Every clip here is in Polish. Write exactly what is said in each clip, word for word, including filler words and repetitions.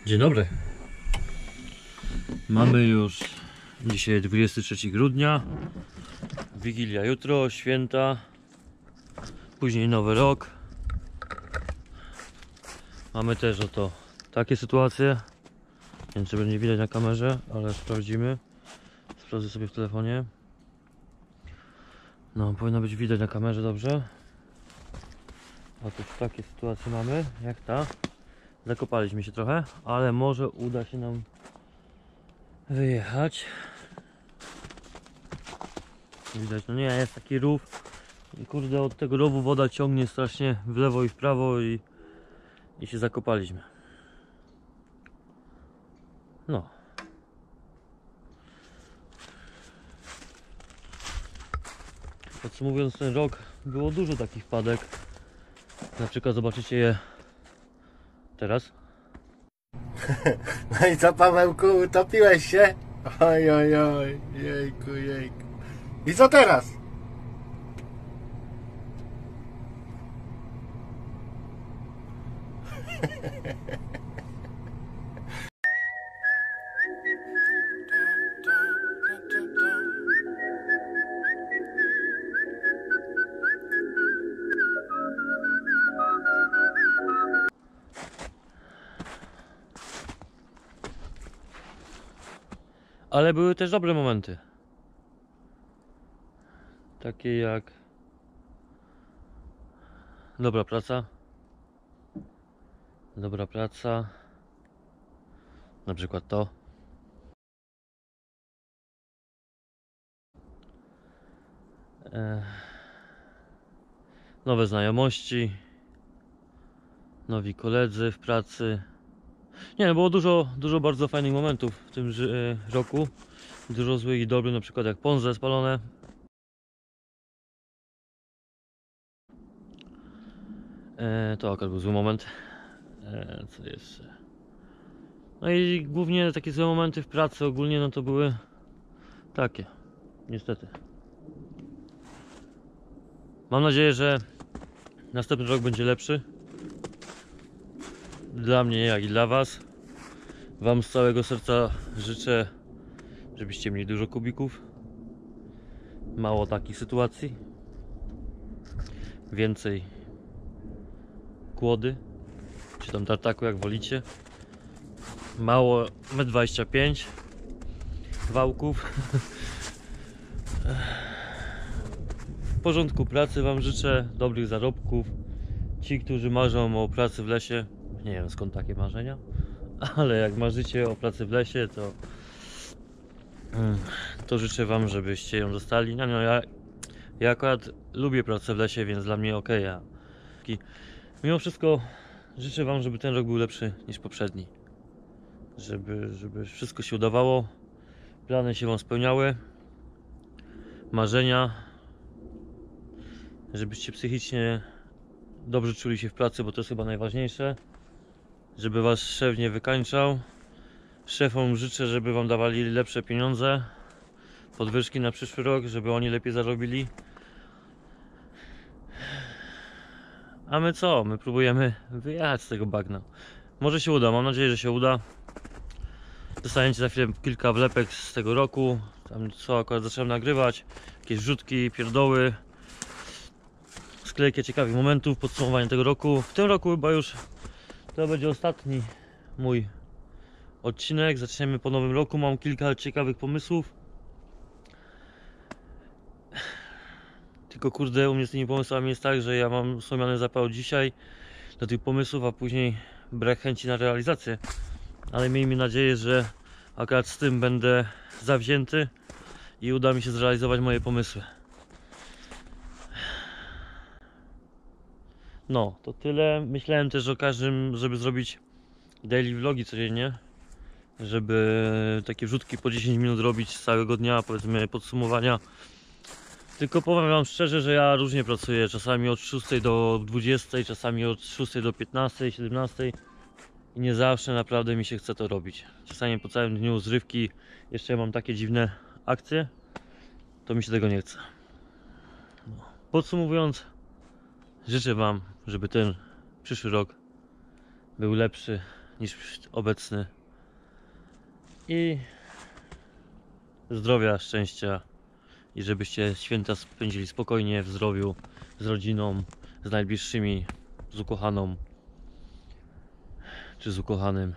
Dzień dobry. Mamy już dzisiaj dwudziestego trzeciego grudnia. Wigilia jutro, święta. Później nowy rok. Mamy też oto takie sytuacje. Nie wiem, czy będzie widać na kamerze, ale sprawdzimy. Sprawdzę sobie w telefonie. No, powinno być widać na kamerze dobrze. Otóż takie sytuacje mamy, jak ta. Zakopaliśmy się trochę, ale może uda się nam wyjechać. Widać, no nie, jest taki rów. I kurde, od tego rowu woda ciągnie strasznie w lewo i w prawo i, i się zakopaliśmy. No. Podsumowując ten rok, było dużo takich wpadek. Na przykład zobaczycie je teraz. No i co, Pawełku, utopiłeś się? Oj, oj, oj, jejku, jejku. I co teraz? Ale były też dobre momenty. Takie jak dobra praca. Dobra praca. Na przykład to. E... Nowe znajomości. Nowi koledzy w pracy. Nie, było dużo, dużo bardzo fajnych momentów w tym e, roku. Dużo złych i dobrych, na przykład jak Ponze spalone. E, to akurat był zły moment. E, co jeszcze? No i głównie takie złe momenty w pracy ogólnie, no to były takie, niestety. Mam nadzieję, że następny rok będzie lepszy. Dla mnie, jak i dla was. Wam z całego serca życzę, żebyście mieli dużo kubików. Mało takich sytuacji. Więcej kłody, czy tam tartaku, jak wolicie. Mało metr dwadzieścia pięć wałków. W porządku pracy wam życzę, dobrych zarobków. Ci, którzy marzą o pracy w lesie, nie wiem skąd takie marzenia, ale jak marzycie o pracy w lesie, to to życzę wam, żebyście ją dostali. No, no ja, ja akurat lubię pracę w lesie, więc dla mnie ok. Ja. Mimo wszystko życzę wam, żeby ten rok był lepszy niż poprzedni. Żeby, żeby wszystko się udawało, plany się wam spełniały, marzenia, żebyście psychicznie dobrze czuli się w pracy, bo to jest chyba najważniejsze. Żeby was szef nie wykańczał. Szefom życzę, żeby wam dawali lepsze pieniądze, podwyżki na przyszły rok, żeby oni lepiej zarobili. A my co? My próbujemy wyjechać z tego bagna. Może się uda, mam nadzieję, że się uda. Dostaniecie za chwilę kilka wlepek z tego roku. Tam co akurat zacząłem nagrywać. Jakieś wrzutki, pierdoły, sklejki ciekawych momentów, podsumowanie tego roku. W tym roku chyba już to będzie ostatni mój odcinek. Zaczniemy po nowym roku. Mam kilka ciekawych pomysłów. Tylko kurde, u mnie z tymi pomysłami jest tak, że ja mam słomiany zapał dzisiaj do tych pomysłów, a później brak chęci na realizację. Ale miejmy nadzieję, że akurat z tym będę zawzięty i uda mi się zrealizować moje pomysły. No, to tyle. Myślałem też o każdym, żeby zrobić daily vlogi codziennie, żeby takie wrzutki po dziesięć minut robić z całego dnia, powiedzmy podsumowania. Tylko powiem wam szczerze, że ja różnie pracuję, czasami od szóstej do dwudziestej, czasami od szóstej do piętnastej, siedemnastej i nie zawsze naprawdę mi się chce to robić. Czasami po całym dniu zrywki, jeszcze mam takie dziwne akcje, to mi się tego nie chce. Podsumowując, życzę wam, żeby ten przyszły rok był lepszy niż obecny. I zdrowia, szczęścia i żebyście święta spędzili spokojnie, w zdrowiu, z rodziną, z najbliższymi, z ukochaną czy z ukochanym.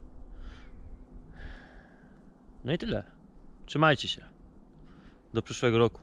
No i tyle. Trzymajcie się. Do przyszłego roku.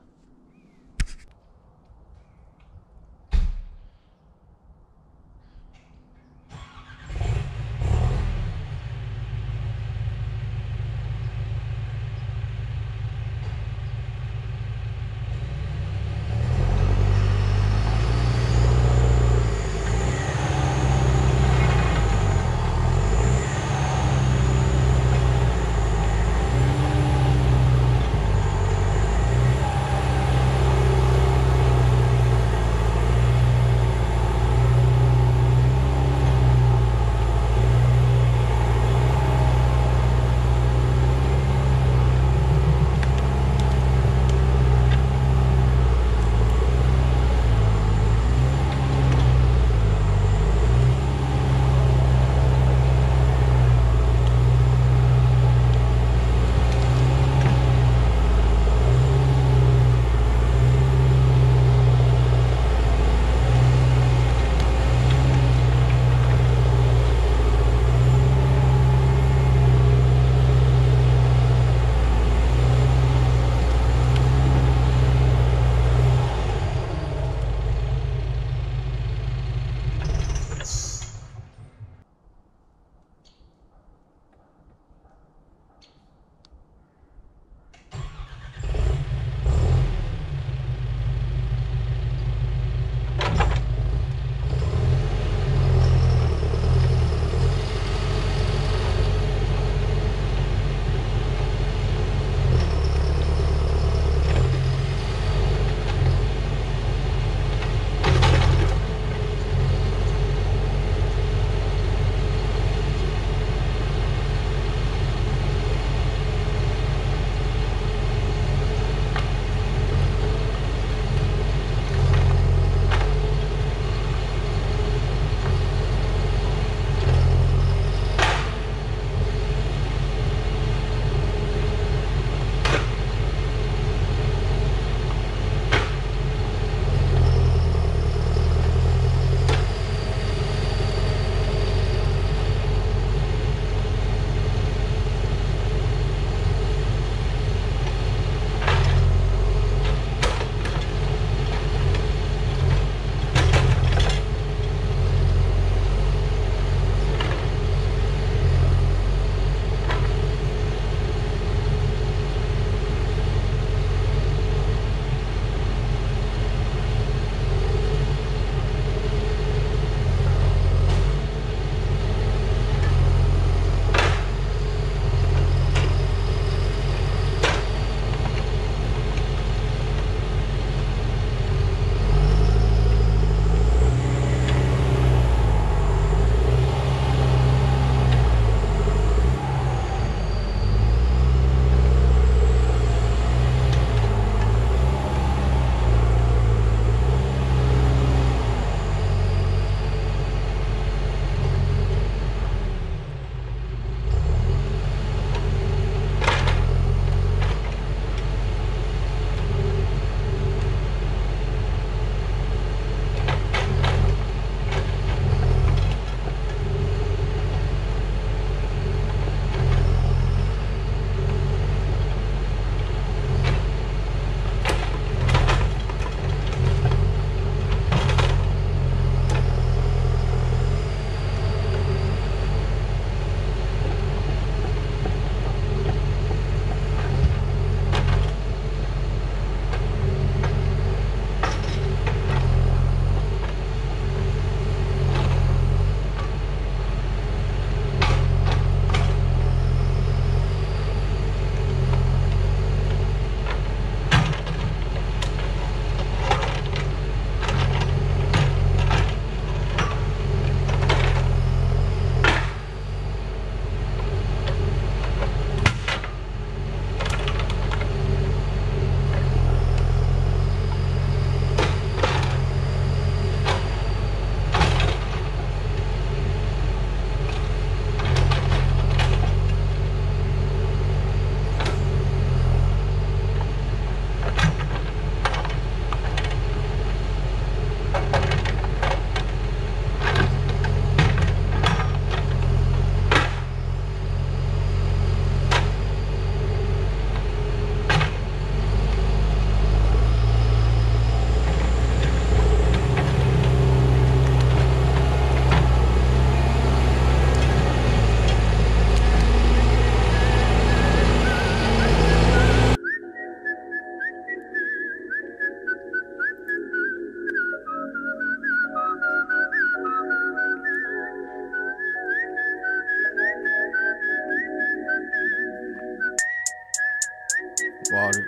Water.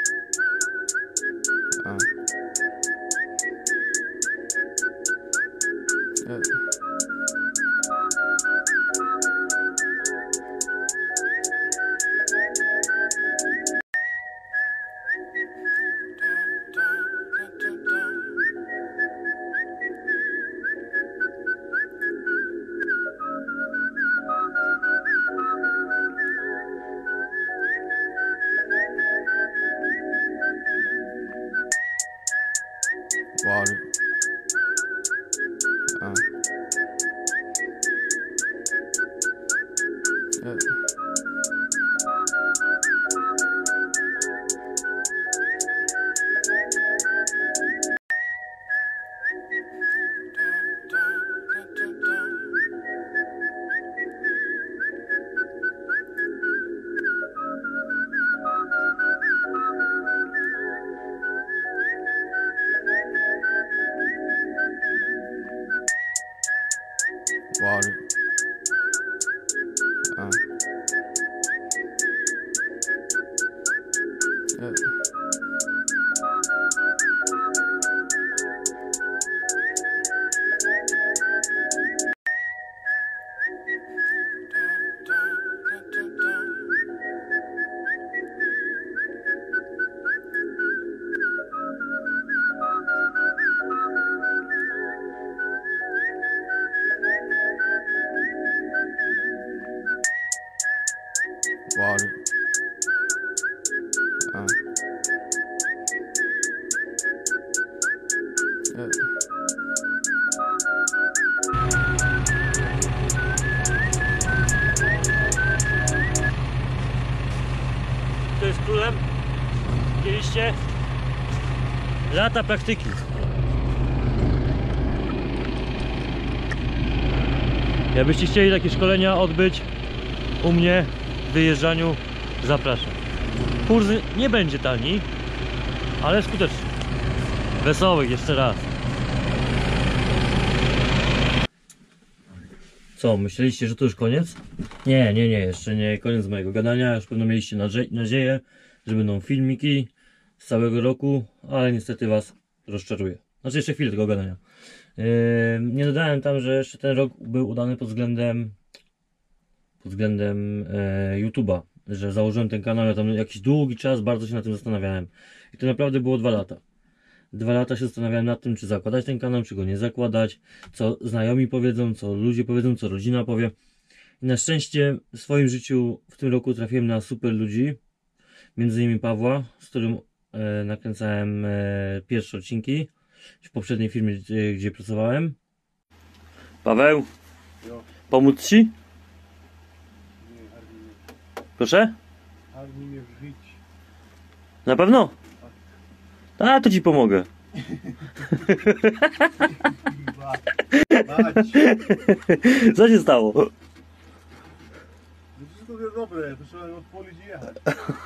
Uh. Yeah. Water. Uh. Yeah. Water. Uh. Yeah. Water. Uh. Yeah. To jest królem. Widzieliście? Lata praktyki. Jakbyście chcieli takie szkolenia odbyć u mnie w wyjeżdżaniu, zapraszam. Kurs nie będzie tani, ale skuteczny. Wesołych jeszcze raz. Co, myśleliście, że to już koniec? Nie, nie, nie, jeszcze nie koniec mojego gadania. Już pewno mieliście nadzie nadzieję, że będą filmiki z całego roku, ale niestety was rozczaruję. Znaczy jeszcze chwilę tego gadania. Yy, nie dodałem tam, że jeszcze ten rok był udany pod względem pod względem e, YouTube'a, że założyłem ten kanał, ja tam jakiś długi czas bardzo się nad tym zastanawiałem. I to naprawdę było dwa lata. Dwa lata się zastanawiałem nad tym, czy zakładać ten kanał, czy go nie zakładać, co znajomi powiedzą, co ludzie powiedzą, co rodzina powie. I na szczęście w swoim życiu w tym roku trafiłem na super ludzi, między innymi Pawła, z którym e, nakręcałem e, pierwsze odcinki w poprzedniej firmie, gdzie, gdzie pracowałem. Paweł, Jo. pomóc ci? Nie, Armin, Proszę? Armin mnie wrzyć. Na pewno? A, to ci pomogę. Mać. Co się stało? No wszystko jest dobre, to trzeba odpolić i jechać.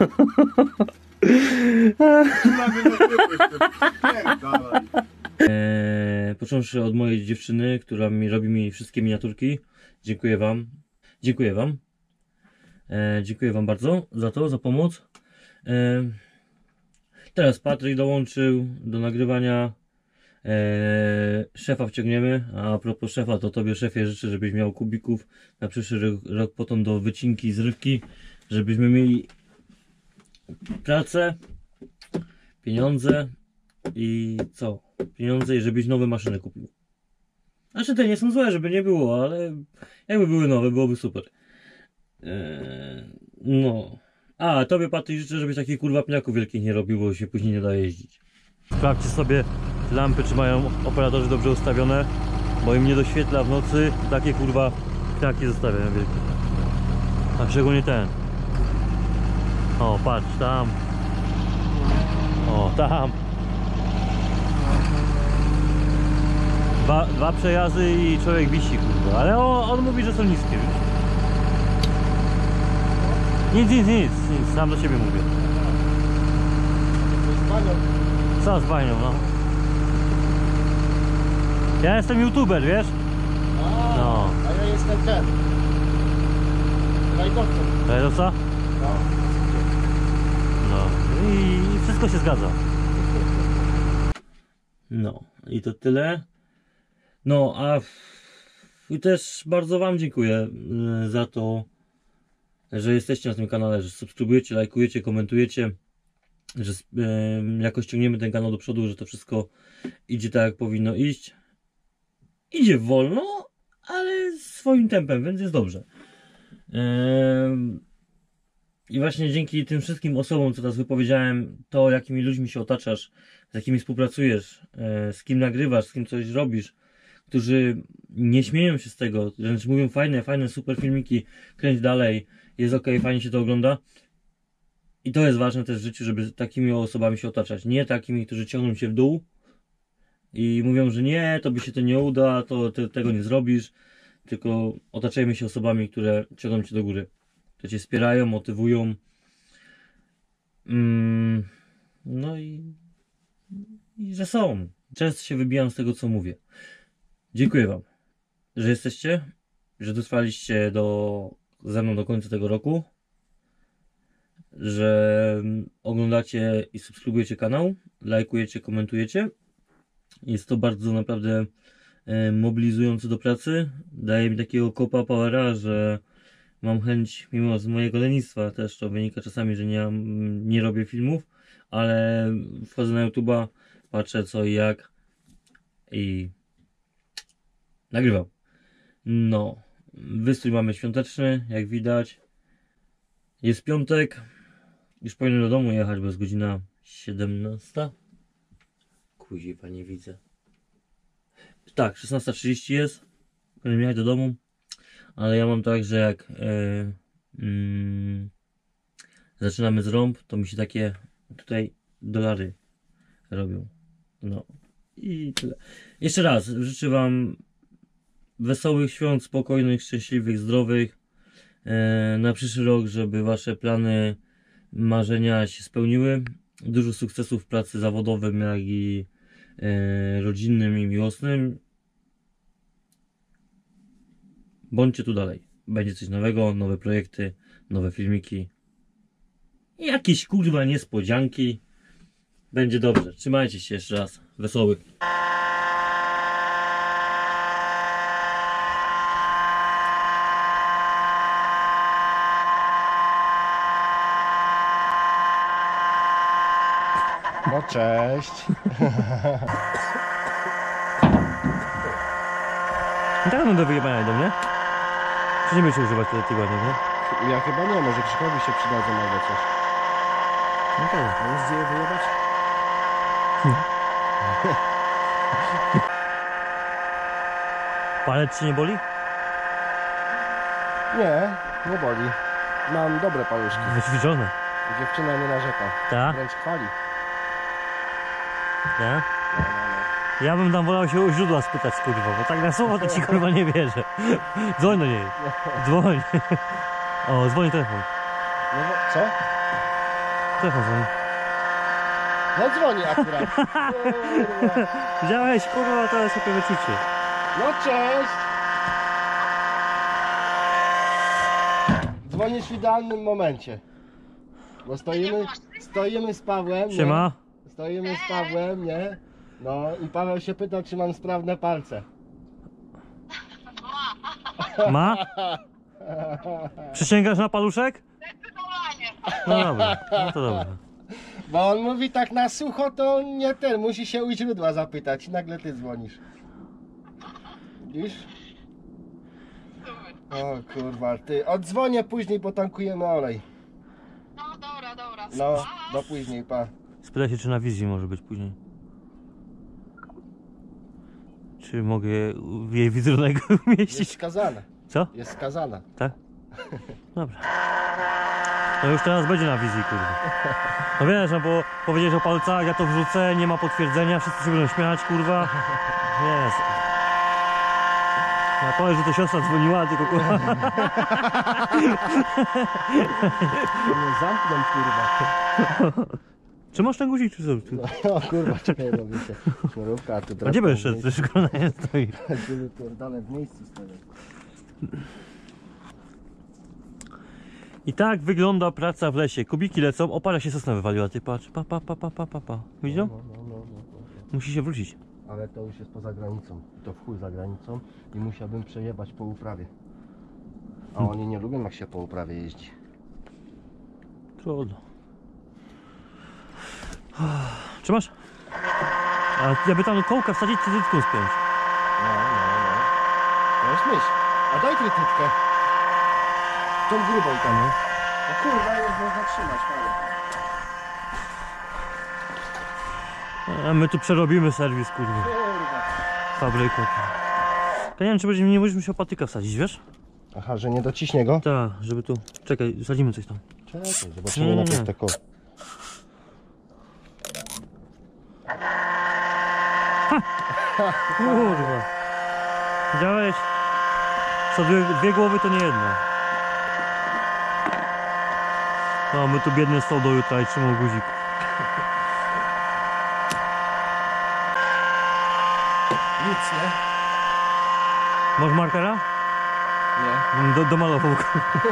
Eee, począwszy od mojej dziewczyny, która mi robi mi wszystkie miniaturki. Dziękuję wam. Dziękuję wam. Eee, dziękuję wam bardzo za to, za pomoc. Eee, teraz Patryk dołączył do nagrywania. Eee, szefa wciągniemy. A propos szefa, to tobie, szefie, życzę, żebyś miał kubików na przyszły rok, rok potem do wycinki, zrywki, żebyśmy mieli pracę, pieniądze i co? Pieniądze i żebyś nowe maszyny kupił. Znaczy te nie są złe, żeby nie było, ale jakby były nowe, byłoby super. Eee, no. A, tobie, Patryk, życzę, żebyś takich kurwa pniaków wielkich nie robił, bo się później nie da jeździć. Sprawdźcie sobie lampy, czy mają operatorzy dobrze ustawione, bo im nie doświetla w nocy, takie kurwa pniaki zostawiają wielkie. A szczególnie ten. O, patrz, tam. O, tam. Dwa, dwa przejazdy i człowiek wisi, kurwa. Ale on, on mówi, że są niskie, wiesz? Nic, nic, nic, nic, sam do siebie mówię. Co z banią, no? Ja jestem youtuber, wiesz? A, No. a ja jestem ten. Rajdowcem. To co? No. No. No i, i wszystko się zgadza. No i to tyle. No a i też bardzo wam dziękuję y, za to, że jesteście na tym kanale, że subskrybujecie, lajkujecie, komentujecie, że y, jakoś ciągniemy ten kanał do przodu, że to wszystko idzie tak jak powinno iść. Idzie wolno, ale swoim tempem, więc jest dobrze. Yy... I właśnie dzięki tym wszystkim osobom, co teraz wypowiedziałem, to jakimi ludźmi się otaczasz, z jakimi współpracujesz, yy, z kim nagrywasz, z kim coś robisz, którzy nie śmieją się z tego, wręcz mówią fajne, fajne, super filmiki, kręć dalej, jest ok, fajnie się to ogląda. I to jest ważne też w życiu, żeby takimi osobami się otaczać, nie takimi, którzy ciągną się w dół i mówią, że nie, to by się to nie uda, to ty tego nie zrobisz, tylko otaczajmy się osobami, które ciągną cię do góry, które cię wspierają, motywują. Mm, no i, i że są. Często się wybijam z tego, co mówię. Dziękuję wam, że jesteście, że dotrwaliście do, ze mną do końca tego roku, że oglądacie i subskrybujecie kanał, lajkujecie, komentujecie. Jest to bardzo naprawdę e, mobilizujące do pracy. Daje mi takiego kopa powera, że mam chęć, mimo z mojego lenistwa też to wynika czasami, że nie, nie robię filmów, ale wchodzę na YouTube'a, patrzę co i jak i nagrywam. No, wystrój mamy świąteczny, jak widać. Jest piątek, już powinienem do domu jechać, bo jest godzina siedemnasta. Kuziwa, nie widzę. Tak, szesnasta trzydzieści jest. Powinienem jechać do domu. Ale ja mam tak, że jak yy, yy, zaczynamy z rąb, to mi się takie tutaj dolary robią. No i tyle. Jeszcze raz życzę wam wesołych świąt, spokojnych, szczęśliwych, zdrowych. Yy, na przyszły rok, żeby wasze plany, marzenia się spełniły. Dużo sukcesów w pracy zawodowym, jak i yy, rodzinnym i miłosnym. Bądźcie tu dalej. Będzie coś nowego, nowe projekty, nowe filmiki. Jakieś kurwa niespodzianki. Będzie dobrze. Trzymajcie się jeszcze raz. Wesołych. No cześć. I tak będę wyjebania do mnie. Czy nie będziecie używać tego tygodnia, nie? Ja chyba nie, może Krzysztofowi się przydadzą albo coś. No to. A jest gdzie je wyjebać? Palec ci nie boli? Nie, nie boli. Mam dobre paluszki. Wyćwiczone. Dziewczyna nie narzeka. Tak? Wręcz chwali. Tak? No, no, no. Ja bym tam wolał się u źródła spytać, kurwa, bo tak na słowo to ci kurwa nie wierzę. Dzwoń do niej. Dzwoń. O, dzwoni telefon. No bo, co? Telefon dzwoni. No dzwoni akurat. Kurwa. Widziałeś, kurwa, to jest takie wyczucie. No cześć. Dzwonisz w idealnym momencie. Bo stoimy, stoimy z Pawłem. Siema. Nie? Stoimy z Pawłem, nie? No i Paweł się pyta, czy mam sprawne palce. Ma? Przysięgasz na paluszek? No dobra, no to dobra. Bo on mówi tak na sucho, to nie ten, musi się u źródła zapytać. Nagle ty dzwonisz. Widzisz? O kurwa, ty. Oddzwonię później, potankujemy olej. No dobra, dobra. No, do później, pa. Spytaj się, czy na wizji może być później. Czy mogę w jej wizerunek Jest umieścić? skazana. Co? Jest skazana. Tak? Dobra. No już teraz będzie na wizji, kurwa. No wiesz, no bo powiedziałeś o palcach, ja to wrzucę, nie ma potwierdzenia, wszyscy się będą śmiać, kurwa. Jest. Ja powiem, że to siostra dzwoniła, tylko kurwa. To mnie zamknął, kurwa. Czy masz ten guzik, czy co? No, o kurwa, czekaj, robię się. Sznurówka, a tu A gdzie będziesz szedł? Przecież kurwa nie stoi. Pierdolę w miejscu stoję. I tak wygląda praca w lesie. Kubiki lecą, opara się sosna wywaliła, ty patrz, pa pa pa pa pa pa pa. Widział? No, no, no, no, no, no. Musi się wrócić. Ale to już jest poza granicą. To w chuj za granicą i musiałbym przejebać po uprawie. A Hmm. oni nie lubią jak się po uprawie jeździ. Trudno. Trzymasz? A jakby tam kołka wsadzić, to tylko spiąć. No, no, no. To jest myśl. A daj trytytkę. Tą grubą tam. No. O kurwa, już można trzymać, ale. A my tu przerobimy serwis, kurwa. Kurwa. Fabryką. Ja nie wiem, czy będziemy, nie będziesz musiał patyka wsadzić, wiesz? Aha, że nie dociśnie go? Tak, żeby tu... Czekaj, wsadzimy coś tam. Czekaj, zobaczymy Nie, nie, najpierw nie. te koło. Kurwa. Widziałeś? Co dwie, dwie głowy to nie jedna. No, my tu biedny stał do jutra i trzymał guzik. Nic, nie? Masz markera? Nie. Do, domalował go.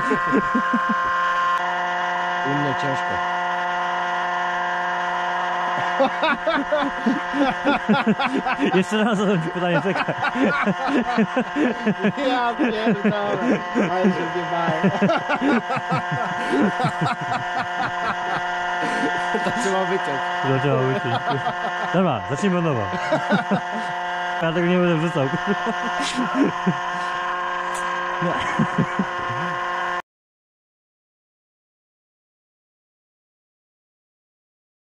U mnie ciężko. Jeszcze raz zadam ci pytanie, czekaj. Ja pierdolę. Ale się zjebałem. To trzeba wyciąć. Zaczęła łyczyć. Dobra, zacznijmy od nowa. Ja tego nie będę wrzucał. No.